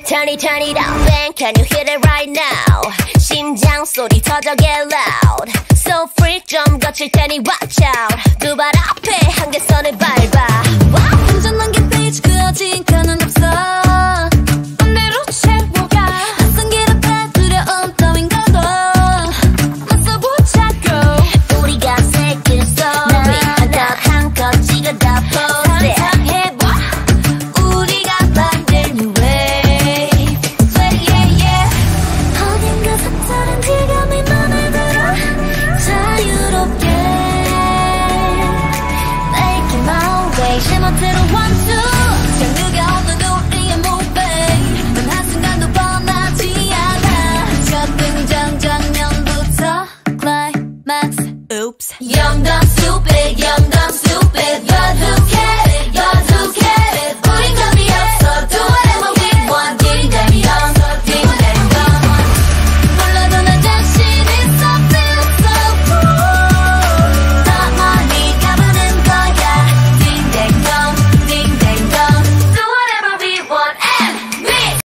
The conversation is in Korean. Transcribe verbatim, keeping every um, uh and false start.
Turn it, turn it up, bang, can you hit it right now? 심장 소리 터져 get loud. So freak 좀 거칠 테니 watch out. 두 발 앞에 한계선을 밟아. Wow. 운전한 게 페이지 그어진 칸은 없어. 맘대로 채워가. 낯선 길 앞에 두려움 따윈 거도 맞서보자고. 우리가 새길 story 하나 한껏 찍어 다 post. 상상해봐. 우리가 만든 new wave. Sweat yeah yeah. 어딘가 색다른 지감이 맘에 들어. 자유롭게 Making my way. 제멋대로 one two. 장르가 없는 우리의 move. 단 한순간도 뻔하지 않아. 첫 등장 장면부터 climax. Oops. Young